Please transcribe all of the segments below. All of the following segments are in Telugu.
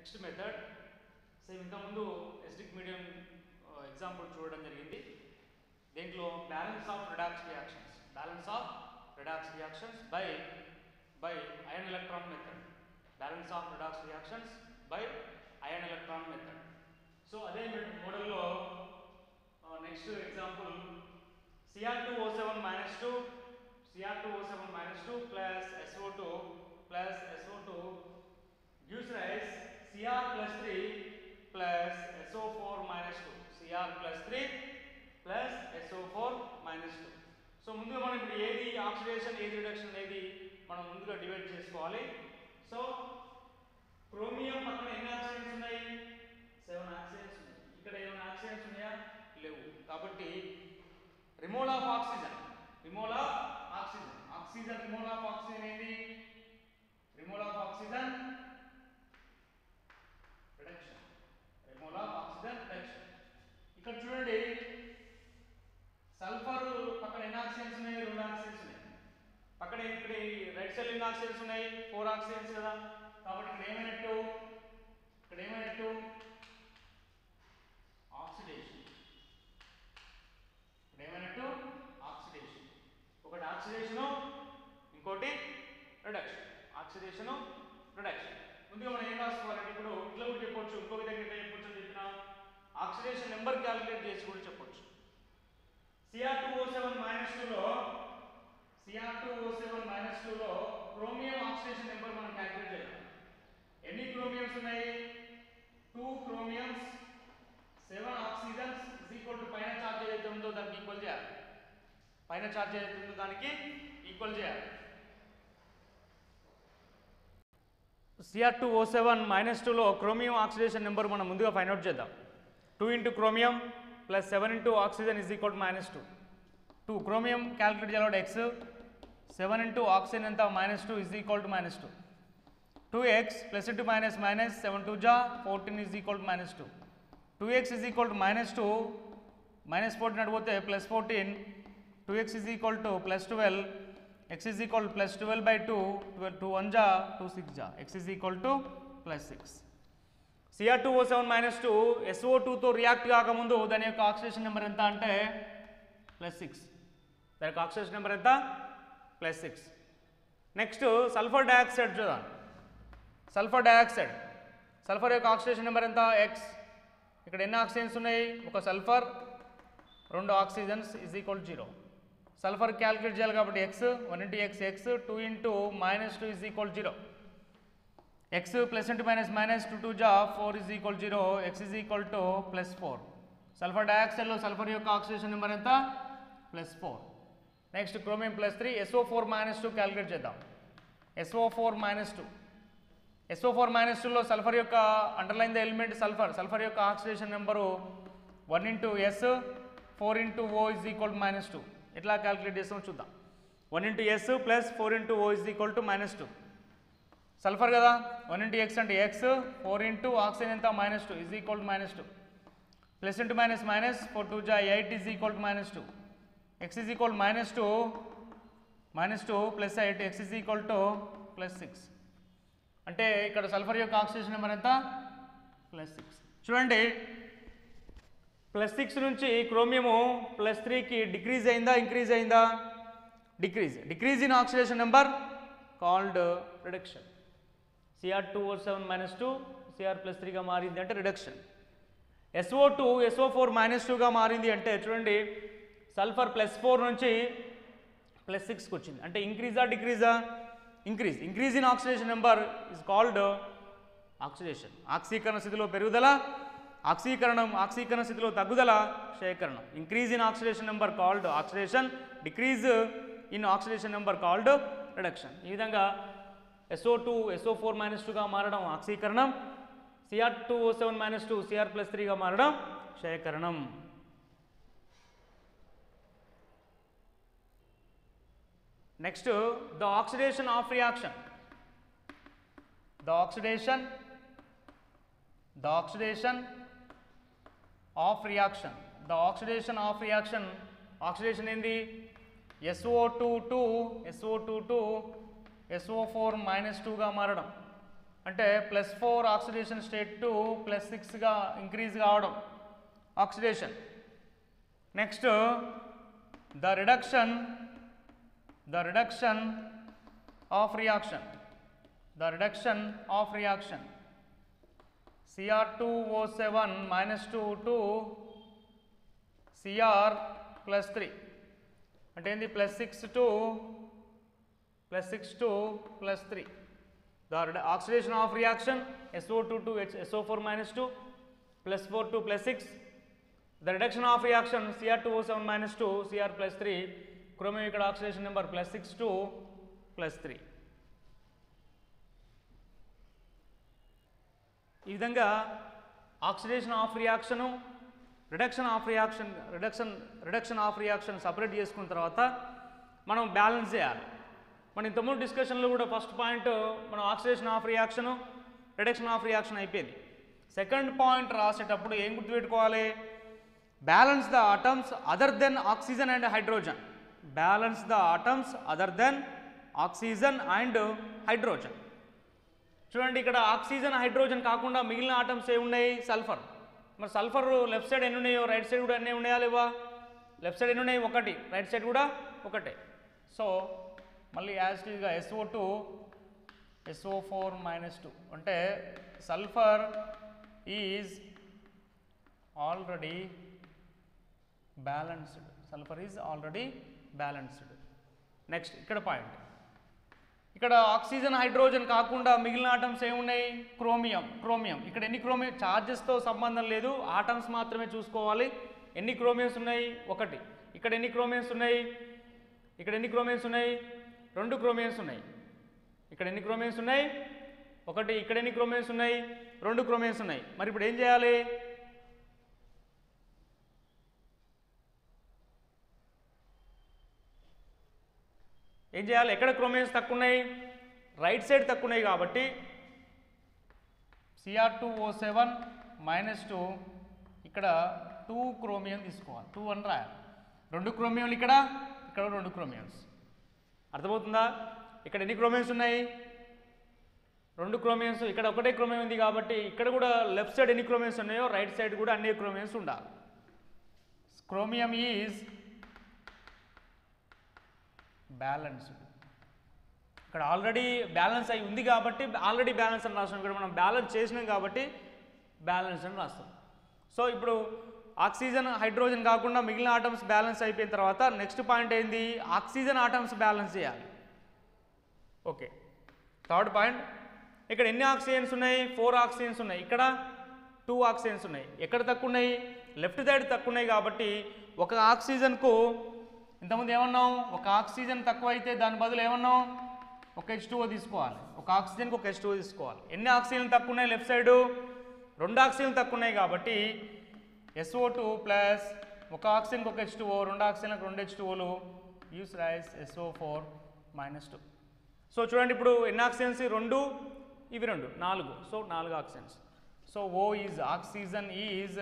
నెక్స్ట్ మెథడ్ సేమ్ ఇంత ముందు ఎసిడిక్ మీడియం ఎగ్జాంపుల్ చూడడం జరిగింది. దీంట్లో balance of redox reactions by ion electron method. Balance of redox reactions by ion electron method. So అదే మోడల్లో next example Cr2O7 2 plus SO2 gives rise Cr plus 3 plus SO4 minus 2. Cr plus 3 plus SO4 minus 2. So ముందుగా మనం ఇప్పుడు ఏది ఆక్సిడేషన్ ఏది రిడక్షన్ అనేది మనం ముందుగా డివైడ్ చేసుకోవాలి. సో క్రోమియం పక్కన ఎన్ని ఆక్సిడెంట్స్ ఉన్నాయి? 7 ఆక్సిడెంట్స్ ఉన్నాయి. ఇక్కడ ఏమైనా ఆక్సిడెంట్స్ ఉన్నాయా? లేవు. కాబట్టి removal of oxygen removal of oxygen ఏంటి? Removal of oxygen reduction. ఇక్కడ చూడండి, సల్ఫర్ పక్కన ఎన్ని ఆక్సిజన్స్ ఉన్నాయి? 2 ఆక్సిజన్స్ ఉన్నాయి. పక్కన ఇక్కడ రైట్ సైడ్ ఎన్ని ఆక్సిజన్స్ ఉన్నాయి? 4 ఆక్సిజన్స్ కదా. కాబట్టి ఇక్కడ ఏమైనట్టు ఆక్సిడేషన్. ఒకటి ఆక్సిడేషన్, ఇంకోటి రిడక్షన్. ముందుగా మనం ఏం రాసుకోవాలంటే ఇప్పుడు ఇట్లా కూడా చెప్పొచ్చు, ఇంకో విధంగా ఎట్లా చెప్పొచ్చు అని చెప్పిన ఆక్సిడేషన్ నెంబర్ క్యాలిక్యులేట్ చేసి కూడా చెప్పొచ్చు. Cr2O7 2 లో క్రోమియం ఆక్సిడేషన్ నెంబర్ మనం క్యాలిక్యులేట్ చేయాలి. ఎన్ని క్రోమియమ్స్ ఉన్నాయి? 2 క్రోమియమ్స్ 7 ఆక్సిజన్స్ పైన చార్జ్ ఏదైతే ఉందో దానికి ఈక్వల్ చేయాలి. Cr2O7 2 లో క్రోమియం ఆక్సిడేషన్ నెంబర్ మనం ముందుగా ఫైండ్ అవుట్ చేద్దాం. 2 into chromium plus 7 into oxygen -2. 2 chromium calculate చేయాలి. x 7 into ఆక్సిజన్ ఎంత? -2 -2. 2x ప్లస్ ఇంటూ మైనస్ 7 2 జా 14 -2. 2x -2 -14 అడిగితే +14. 2x +12. x +12 by 2. 2 1 జా 2 6 జా x +6. Cr2O7 2 SO2తో రియాక్ట్ కాకముందు దాని యొక్క ఆక్సిడేషన్ నెంబర్ ఎంత అంటే +6. దాని యొక్క ఆక్సిడేషన్ నెంబర్ ఎంత? +6. నెక్స్ట్ సల్ఫర్ డయాక్సైడ్ చూద్దాం. సల్ఫర్ యొక్క ఆక్సిడేషన్ నెంబర్ ఎంత? x. ఇక్కడ ఎన్ని ఆక్సిజన్స్ ఉన్నాయి? ఒక సల్ఫర్ 2 ఆక్సిజన్స్ =0. సల్ఫర్ క్యాలిక్యులేట్ చేయాలి కాబట్టి x 1 into x 2 into -2 0. x plus into minus 2 2 జా 4 0. x +4. సల్ఫర్ డయాక్సైడ్లో సల్ఫర్ యొక్క ఆక్సిడేషన్ నెంబర్ ఎంత? +4. నెక్స్ట్ క్రోమియం +3 SO4 2 క్యాలిక్యులేట్ చేద్దాం. SO4 2లో సల్ఫర్ యొక్క అండర్లైన్ ద ఎలిమెంట్ సల్ఫర్ యొక్క oxidation number 1 into S 4 into O -2. ఎట్లా క్యాలిక్యులేట్ చేస్తామో చూద్దాం. 1 into S plus 4 into O -2. Sulphur కదా, 1 into x అంటే x, 4 into ఆక్సిజన్ ఎంత? -2 -2. ప్లస్ ఇంటూ మైనస్ 4 2 జా 8 -2. x -2 plus 8 x +6. అంటే ఇక్కడ సల్ఫర్ యొక్క ఆక్సిడేషన్ నెంబర్ ఎంత? +6. చూడండి, +6 నుంచి క్రోమియము +3కి డిక్రీజ్ అయిందా, ఇంక్రీజ్ అయిందా? Decrease in oxidation number called reduction. Cr2O7 2 Cr+3గా మారింది అంటే రిడక్షన్. SO4 -2గా మారింది అంటే చూడండి, సల్ఫర్ +4 నుంచి +6కి వచ్చింది అంటే ఇంక్రీజా డిక్రీజా? Increase in oxidation number is called oxidation. ఆక్సీకరణ స్థితిలో పెరుగుదల, ఆక్సీకరణ స్థితిలో తగ్గుదల, క్షయకరణం. Increase in oxidation number called oxidation, decrease in oxidation number called reduction. ఈ విధంగా SO4 -2గా మారడం ఆక్సీకరణం, Cr2O7 2 Cr+3గా మారడం క్షయకరణం. Next the oxidation half reaction. Oxidation ఏంది? SO2 SO4 -2గా మారడం. అంటే +4 ఆక్సిడేషన్ స్టేట్ టు +6గా ఇంక్రీజ్ కావడం oxidation. Next the reduction half reaction Cr2O7 -2 to Cr +3 అంటే ఏంది +6 to +3. The oxidation of reaction SO2 to SO4 -2 +4 to +6. The reduction of reaction Cr2O7 -2 Cr +3. Chromium ఇక్కడ oxidation number +6 to +3. ఈ విధంగా oxidation half reaction reduction half reaction separate చేసుకున్న తర్వాత మనం బ్యాలెన్స్ చేయాలి. మనం ఇంతకుముందు డిస్కషన్లో కూడా ఫస్ట్ పాయింట్ మనం oxidation half reaction reduction half reaction అయిపోయింది. సెకండ్ పాయింట్ రాసేటప్పుడు ఏం గుర్తుపెట్టుకోవాలి? Balance the atoms other than oxygen and hydrogen. చూడండి, ఇక్కడ ఆక్సిజన్ హైడ్రోజన్ కాకుండా మిగిలిన ఆటమ్స్ ఏమున్నాయి? సల్ఫర్. మరి సల్ఫర్ లెఫ్ట్ సైడ్ ఎన్ని ఉన్నాయో రైట్ సైడ్ కూడా ఎన్ని ఉన్నాయా లేవా? లెఫ్ట్ సైడ్ ఎన్ని ఉన్నాయి? 1, రైట్ సైడ్ కూడా 1. సో మళ్ళీ యాజ్ ఇట్ ఈస్గా SO2 SO4 -2 అంటే sulphur is already balanced. Next ఇక్కడ పాయింట్, ఇక్కడ ఆక్సిజన్ హైడ్రోజన్ కాకుండా మిగిలిన ఆటమ్స్ ఏమున్నాయి? క్రోమియం. ఇక్కడ ఎన్ని క్రోమియం? చార్జెస్తో సంబంధం లేదు, ఆటమ్స్ మాత్రమే చూసుకోవాలి. ఎన్ని క్రోమియమ్స్ ఉన్నాయి? 1. ఇక్కడ ఎన్ని క్రోమియమ్స్ ఉన్నాయి? 2 క్రోమియమ్స్ ఉన్నాయి. ఇక్కడ ఎన్ని క్రోమియమ్స్ ఉన్నాయి? 1. ఇక్కడ ఎన్ని క్రోమియమ్స్ ఉన్నాయి? 2 క్రోమియమ్స్ ఉన్నాయి. మరి ఇప్పుడు ఏం చేయాలి? ఎక్కడ క్రోమియమ్స్ తక్కువ ఉన్నాయి? రైట్ సైడ్ తక్కువ ఉన్నాయి కాబట్టి Cr2O7 -2 ఇక్కడ 2 క్రోమియం తీసుకోవాలి. 2 అని రాయాలి. 2 క్రోమియంలు ఇక్కడ 2 క్రోమియమ్స్. అర్థమవుతుందా? ఇక్కడ ఎన్ని క్రోమియమ్స్ ఉన్నాయి? 2 క్రోమియమ్స్. ఇక్కడ 1 క్రోమియం ఉంది కాబట్టి ఇక్కడ కూడా లెఫ్ట్ సైడ్ ఎన్ని క్రోమియమ్స్ ఉన్నాయో రైట్ సైడ్ కూడా అన్ని క్రోమియమ్స్ ఉండాలి. Chromium is balanced. ఇక్కడ ఆల్రెడీ బ్యాలెన్స్ అయి ఉంది కాబట్టి ఆల్రెడీ బ్యాలెన్స్ అని రాస్తాం. ఇక్కడ మనం బ్యాలెన్స్ చేసినాం కాబట్టి బ్యాలెన్స్ అని రాస్తాం. సో ఇప్పుడు ఆక్సిజన్ హైడ్రోజన్ కాకుండా మిగిలిన ఆటమ్స్ బ్యాలెన్స్ అయిపోయిన తర్వాత నెక్స్ట్ పాయింట్ ఏంది? ఆక్సిజన్ ఆటమ్స్ బ్యాలెన్స్ చేయాలి. ఓకే, థర్డ్ పాయింట్, ఇక్కడ ఎన్ని ఆక్సిజన్స్ ఉన్నాయి? 4 ఆక్సిజన్స్ ఉన్నాయి. ఇక్కడ 2 ఆక్సిజన్స్ ఉన్నాయి. ఎక్కడ తక్కువ ఉన్నాయి? లెఫ్ట్ సైడ్ తక్కువ ఉన్నాయి కాబట్టి ఒక ఆక్సిజన్కు ఇంతకుముందు ఏమన్నాం? ఒక ఆక్సిజన్ తక్కువ అయితే దాని బదులు ఏమన్నాం? ఒక H2O తీసుకోవాలి. ఒక ఆక్సిజన్కి ఒక H2O తీసుకోవాలి. ఎన్ని ఆక్సిజన్లు తక్కువ ఉన్నాయి? లెఫ్ట్ సైడు 2 ఆక్సిజన్లు తక్కువ ఉన్నాయి కాబట్టి SO2 ప్లస్ ఒక ఆక్సిజన్కి ఒక H2O, 2 ఆక్సిజన్లకు 2 H2Oలు యూస్ రైస్ SO4 -2. సో చూడండి, ఇప్పుడు ఎన్ని ఆక్సిజన్స్? 2, ఇవి 2, 4. So 4 oxygens. So oxygen is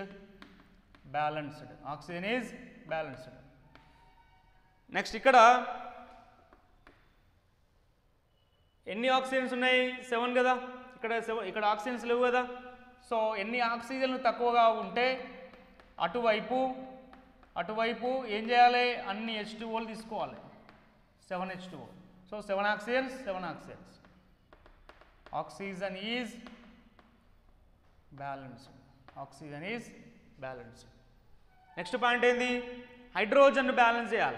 balanced. Next ఇక్కడ ఎన్ని ఆక్సిజన్స్ ఉన్నాయి? 7 కదా. ఇక్కడ ఆక్సిజన్స్ లేవు కదా. సో ఎన్ని ఆక్సిజన్లు తక్కువగా ఉంటే అటువైపు ఏం చేయాలి? అన్ని H2Oలు తీసుకోవాలి. 7 H2O. So 7 oxygens. Oxygen is balanced. Next point ఏంది? హైడ్రోజన్ బ్యాలెన్స్ చేయాలి.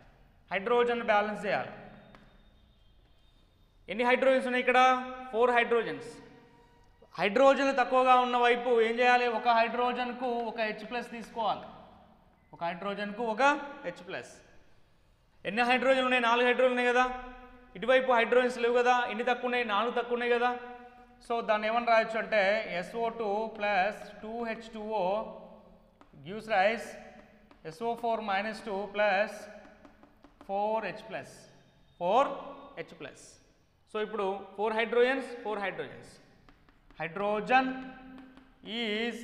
ఎన్ని హైడ్రోజన్స్ ఉన్నాయి? ఇక్కడ 4 హైడ్రోజన్స్. హైడ్రోజన్లు తక్కువగా ఉన్న వైపు ఏం చేయాలి? ఒక హైడ్రోజన్కు ఒక H+ తీసుకోవాలి. ఎన్ని హైడ్రోజన్లు ఉన్నాయి? 4 హైడ్రోజన్లు ఉన్నాయి కదా. ఇటువైపు హైడ్రోజన్స్ లేవు కదా. ఎన్ని తక్కువ ఉన్నాయి? 4 తక్కువ ఉన్నాయి కదా. సో దాన్ని ఏమని రాయొచ్చు అంటే SO2 plus 2H2O gives rise SO4 -2 plus 4H+. So ఇప్పుడు 4 hydrogens. Hydrogen is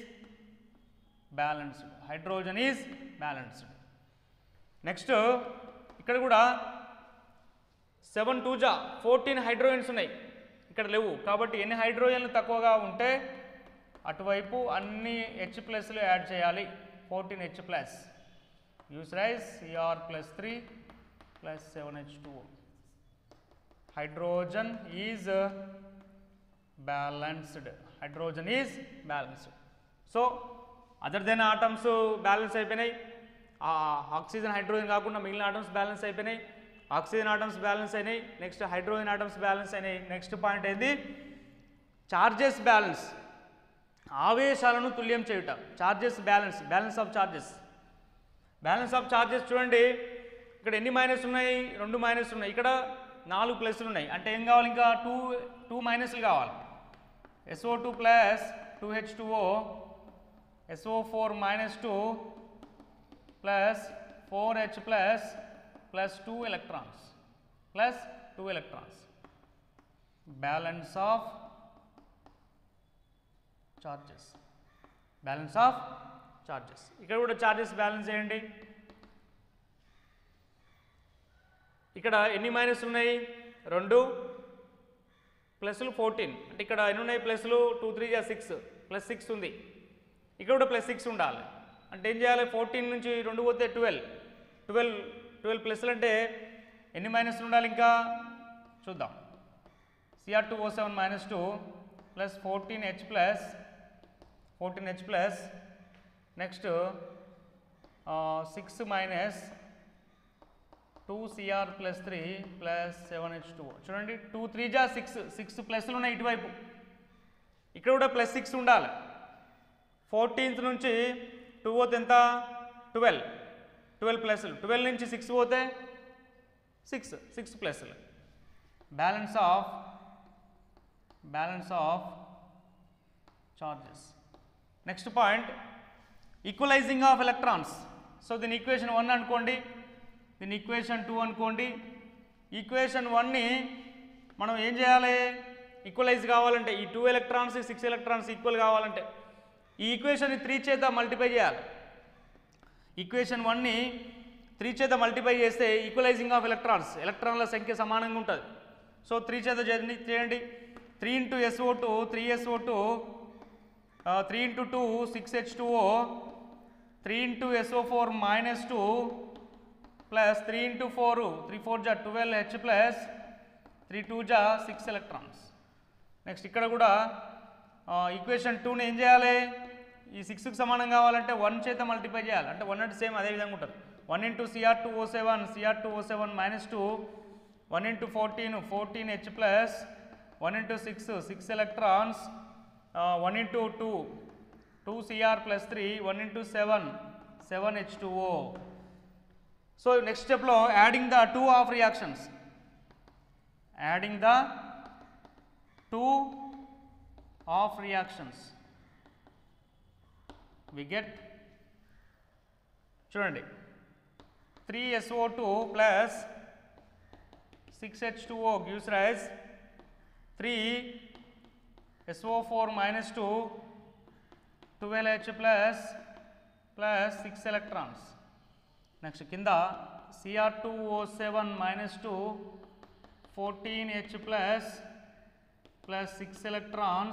balanced. Next ఇక్కడ కూడా 7 2 14 హైడ్రోజన్స్ ఉన్నాయి. ఇక్కడ లేవు. కాబట్టి ఎన్ని హైడ్రోజన్లు తక్కువగా ఉంటే అటువైపు అన్ని హెచ్ ప్లస్లు యాడ్ చేయాలి. 14 హెచ్ ప్లస్ యూస్ రైస్ C R plus 3 plus 7H2O. Hydrogen is balanced. Hydrogen is balanced. So other than atoms balance అయిపోయినాయి. ఆక్సిజన్ హైడ్రోజన్ కాకుండా మిగిలిన ఆటమ్స్ బ్యాలెన్స్ అయిపోయినాయి. ఆక్సిజన్ ఆటమ్స్ బ్యాలెన్స్ అయినాయి. నెక్స్ట్ హైడ్రోజన్ ఆటమ్స్ బ్యాలెన్స్ అయినాయి. నెక్స్ట్ పాయింట్ ఏంది? Charges balance. ఆవేశాలను తుల్యం చేయుట. Charges balance. Balance of charges. Balance of charges చూడండి, ఇక్కడ ఎన్ని మైనస్ ఉన్నాయి? 2 మైనస్ ఉన్నాయి. ఇక్కడ 4 ప్లస్లు ఉన్నాయి. అంటే ఏం కావాలి? ఇంకా 2 మైనస్లు కావాలి. SO2 plus 2H2O, SO4 minus 2 plus 4H plus 2 electrons plus 2 electrons. Balance of charges. Balance of charges. ఇక్కడ కూడా చార్జెస్ బ్యాలెన్స్ చేయండి. ఇక్కడ ఎన్ని మైనస్ ఉన్నాయి? 2 ప్లస్లు 14. అంటే ఇక్కడ ఎన్ని ఉన్నాయి ప్లస్లు? 2 3 6 ప్లస్ 6 ఉంది. ఇక్కడ కూడా ప్లస్ 6 ఉండాలి. అంటే ఏం చేయాలి? 14 నుంచి 2 పోతే 12 ప్లస్లు అంటే ఎన్ని మైనస్లు ఉండాలి? ఇంకా చూద్దాం. Cr2O7 minus 2 plus 14H plus next 6 minus 2Cr plus 3 plus 7H2O. చూడండి 2 3 6 ప్లస్లు ఉన్నాయి ఇటువైపు. ఇక్కడ కూడా ప్లస్ 6 ఉండాలి. 14th నుంచి 2 పోతే ఎంత? 12 ప్లస్లు. 12 నుంచి 6 పోతే 6 ప్లస్లు. Balance of charges. Next point equalizing of electrons. So దీని ఈక్వేషన్ 1 అనుకోండి, దీని ఈక్వేషన్ 2 అనుకోండి. ఈక్వేషన్ 1ని మనం ఏం చేయాలి? ఈక్వలైజ్ కావాలంటే ఈ 2 ఎలక్ట్రాన్స్ 6 ఎలక్ట్రాన్స్ ఈక్వల్ కావాలంటే ఈ ఈక్వేషన్ని 3 చేత మల్టిప్లై చేయాలి. ఈక్వేషన్ 1ని 3 చేత మల్టిప్లై చేస్తే ఈక్వలైజింగ్ ఆఫ్ ఎలక్ట్రాన్ల సంఖ్య సమానంగా ఉంటుంది. సో 3 చేత చేయండి. 3 into SO2 3SO2, 3 into 2 6H2O, 3 into SO4 minus 2 plus 3 into 4 3 4 జా 12H ప్లస్ 3 2 జా 6 ఎలక్ట్రాన్స్. నెక్స్ట్ ఇక్కడ కూడా ఈక్వేషన్ 2ని ఏం చేయాలి? ఈ 6కి సమానం కావాలంటే 1 చేత మల్టిప్లై చేయాలి. అంటే 1 అంటే సేమ్ అదే విధంగా ఉంటుంది. 1 into Cr2O7 minus 2, 1 into 14H plus 1 into 6 electrons, 1 into 2 Cr plus 3, 1 into 7H2O. So next స్టెప్లో adding the 2 half reactions. Adding the 2 half reactions we get, చూడండి 3SO2 plus 6H2O gives rise 3SO4 minus 2 12H plus 6 electrons. Next కింద Cr2O7 minus 2 14H plus 6 electrons,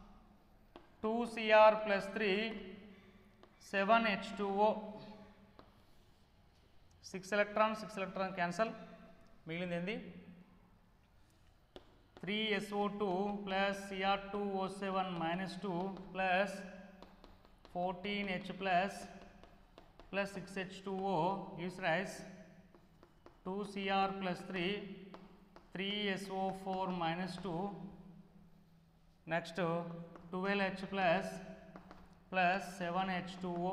2Cr plus 3 7H2O. 6 electron cancel. మిగిలింది ఏంది? 3SO2 plus Cr2O7 minus 2 plus 14H plus 6H2O gives rise 2Cr plus 3 3SO4 minus 2 next 12H plus 7H2O.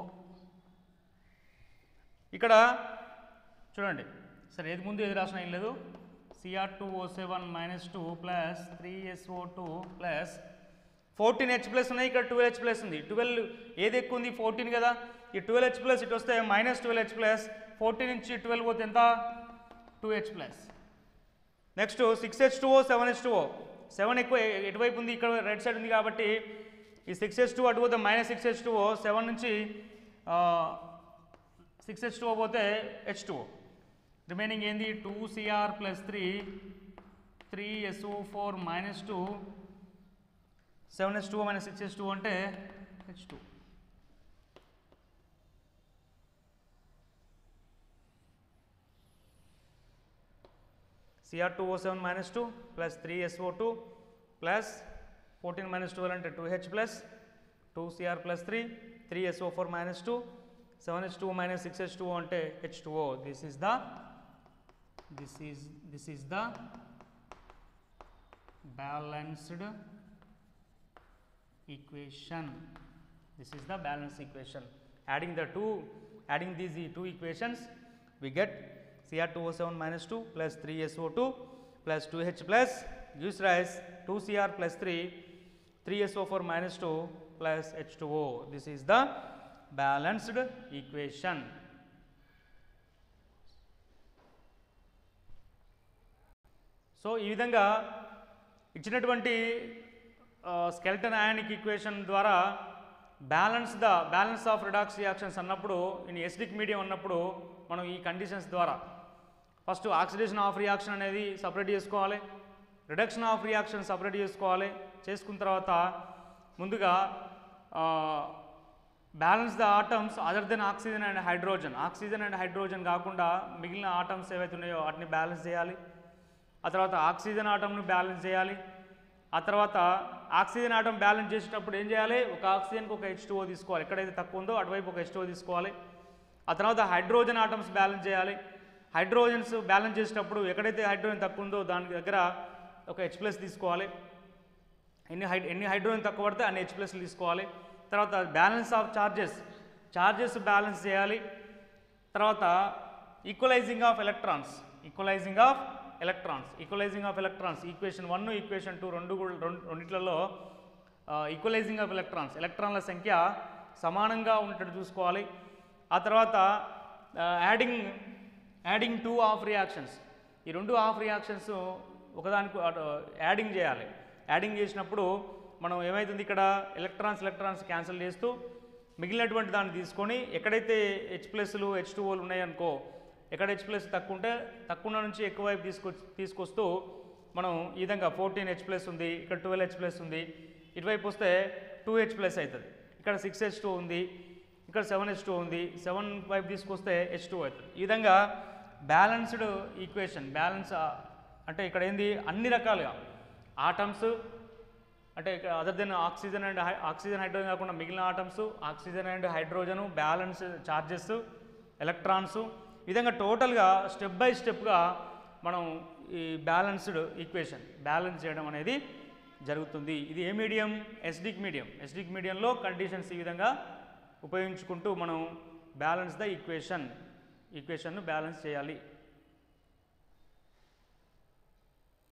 ఇక్కడ చూడండి సరే, ఏది ముందు ఏది రాసిన ఏం లేదు. Cr2O7 minus 2 plus 3SO2 plus 14H plus ఉన్నాయి. ఇక్కడ 12H ప్లస్ ఉంది. 12 ఏది ఎక్కువ ఉంది? 14 కదా. ఈ 12H ప్లస్ ఇటు వస్తే మైనస్ 12H ప్లస్, 14 నుంచి 12 పోతే ఎంత? 2H plus. Next 6H2O 7H2O. 7 ఎక్కువ ఎటువైపు ఉంది? ఇక్కడ రైట్ సైడ్ ఉంది కాబట్టి ఈ 6H2 అటు పోతే మైనస్ 6H2O, 7 నుంచి 6H2O పోతే H2O. రిమైనింగ్ ఏంది? 2Cr plus 3 3SO4 minus 2 7H2O minus 6H2O అంటే H2. Cr2O7 minus 2 plus 3SO2 plus 14 minus 12 అంటే 2H plus 2Cr plus 3 3SO4 minus 2 7H2O minus 6H2O అంటే H2O. This is the balanced equation. This is the balanced equation. Adding these two equations, we get Cr2O7 minus 2 plus 3SO2 plus 2H plus gives rise 2Cr plus 3 3SO4 minus 2 plus H2O. This is the balanced equation. So ఈ విధంగా ఇచ్చినటువంటి స్కెల్టన్ అయానిక్ ఈక్వేషన్ ద్వారా బ్యాలెన్స్ ఆఫ్ రిడాక్స్ రియాక్షన్స్ అన్నప్పుడు ఇన్ ఎసిడిక్ మీడియం అన్నప్పుడు మనం ఈ కండిషన్స్ ద్వారా ఫస్ట్ ఆక్సిడేషన్ ఆఫ్ రియాక్షన్ అనేది సపరేట్ చేసుకోవాలి, రిడక్షన్ ఆఫ్ రియాక్షన్ సపరేట్ చేసుకోవాలి. చేసుకున్న తర్వాత ముందుగా balance the atoms other than oxygen and hydrogen కాకుండా మిగిలిన ఆటమ్స్ ఏవైతే ఉన్నాయో వాటిని బ్యాలెన్స్ చేయాలి. ఆ తర్వాత ఆక్సిజన్ ఆటమ్ను బ్యాలెన్స్ చేయాలి. ఆ తర్వాత ఆక్సిజన్ ఆటమ్ బ్యాలెన్స్ చేసేటప్పుడు ఏం చేయాలి, ఒక ఆక్సిజన్కి ఒక H2O తీసుకోవాలి, ఎక్కడైతే తక్కువ ఉందో అటువైపు ఒక H2O తీసుకోవాలి. ఆ తర్వాత హైడ్రోజన్ ఆటమ్స్ బ్యాలెన్స్ చేయాలి. హైడ్రోజన్స్ బ్యాలెన్స్ చేసేటప్పుడు ఎక్కడైతే హైడ్రోజన్ తక్కువ ఉందో దాని దగ్గర ఒక H+ తీసుకోవాలి. ఎన్ని హైడ్రోజన్ తక్కువ పడితే అన్ని H+ తీసుకోవాలి. తర్వాత బ్యాలెన్స్ ఆఫ్ చార్జెస్ బ్యాలెన్స్ చేయాలి. తర్వాత equalizing of electrons equation 1 equation 2 రెండిట్లలో ఈక్వలైజింగ్ ఆఫ్ ఎలక్ట్రాన్ల సంఖ్య సమానంగా ఉండేటట్టు చూసుకోవాలి. ఆ తర్వాత యాడింగ్ 2 ఆఫ్ రియాక్షన్స్, ఈ 2 ఆఫ్ రియాక్షన్స్ ఒకదానికి యాడింగ్ చేయాలి. యాడింగ్ చేసినప్పుడు మనం ఏమవుతుంది, ఇక్కడ ఎలక్ట్రాన్స్ క్యాన్సిల్ చేస్తూ మిగిలినటువంటి దాన్ని తీసుకొని ఎక్కడైతే H+లు H2Oలు ఉన్నాయనుకో, ఎక్కడ H+ తక్కువ ఉంటే తక్కువ నుంచి ఎక్కువ వైపు తీసుకొస్తూ మనం ఈ విధంగా 14H+ ఉంది, ఇక్కడ 12H+ ఉంది, ఇటువైపు వస్తే 2H+ అవుతుంది. ఇక్కడ 6H2 ఉంది, ఇక్కడ 7H2 ఉంది, 7 వైపు తీసుకొస్తే H2 అవుతుంది. ఈ విధంగా బ్యాలెన్స్డ్ ఈక్వేషన్ అంటే ఇక్కడ ఏంది, అన్ని రకాలుగా ఆటమ్స్ అంటే ఇక్కడ అదర్ దెన్ ఆక్సిజన్ హైడ్రోజన్ కాకుండా మిగిలిన atoms, oxygen and hydrogen, balance charges, electrons, ఈ విధంగా టోటల్గా స్టెప్ బై స్టెప్గా మనం ఈ బ్యాలెన్స్డ్ ఈక్వేషన్ బ్యాలెన్స్ చేయడం అనేది జరుగుతుంది. ఇది ఏ మీడియం, ఎసిడిక్ మీడియంలో కండిషన్స్ ఈ విధంగా ఉపయోగించుకుంటూ మనం బ్యాలెన్స్ ద ఈక్వేషన్ను బ్యాలెన్స్ చేయాలి.